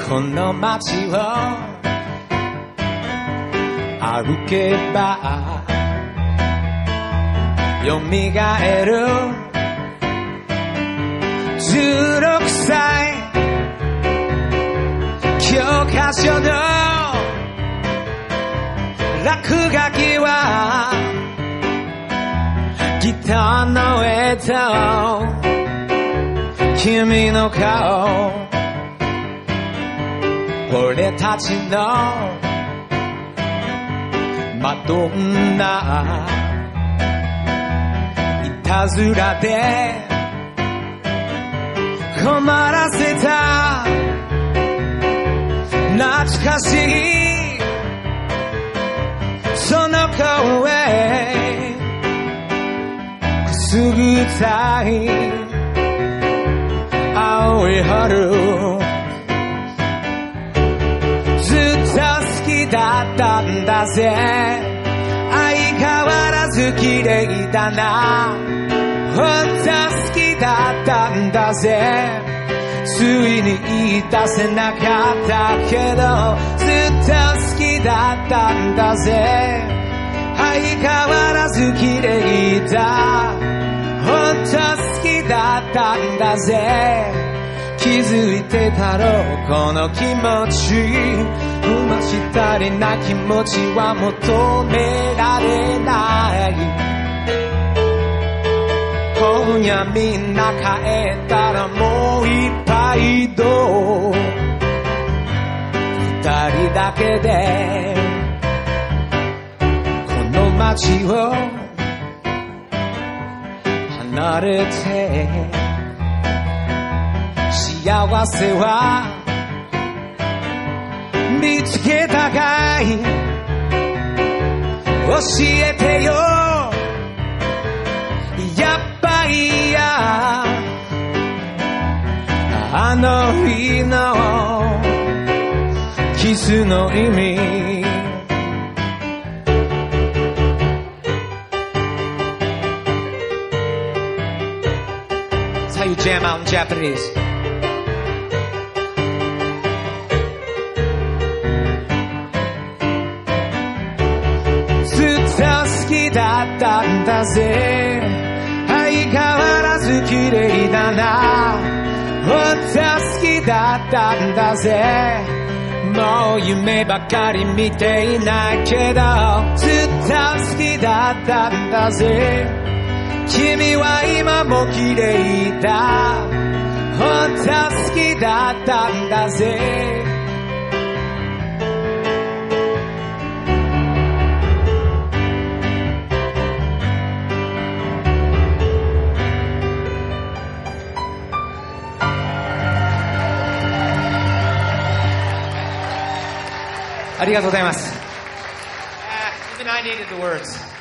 この街を歩けば蘇る16歳教科書の落書きはギターの上と君の顔俺たちのマドンナいたずらで困らせた懐かしいその声くすぐったい青い春ずっと好きだったんだぜ相変わらず綺麗だな本当好きだったんだぜついに言い出せなかったけどずっと好きだったんだぜ相変わらず綺麗だ本当好きだったんだぜ気づいてたろうこの気持ち不満したりな気持ちは求められない今夜みんな帰ったらもう一杯どう二人だけでこの街を離れて幸せは見つけたかい教えてよやっぱりやあの日のキスの意味That's how you jam out in Japaneseずっと好きだったんだぜ相変わらず綺麗だな本当好きだったんだぜもう夢ばかり見ていないけどずっと好きだったんだぜ君は今も綺麗だ本当好きだったんだぜありがとうございます。Even I needed the words.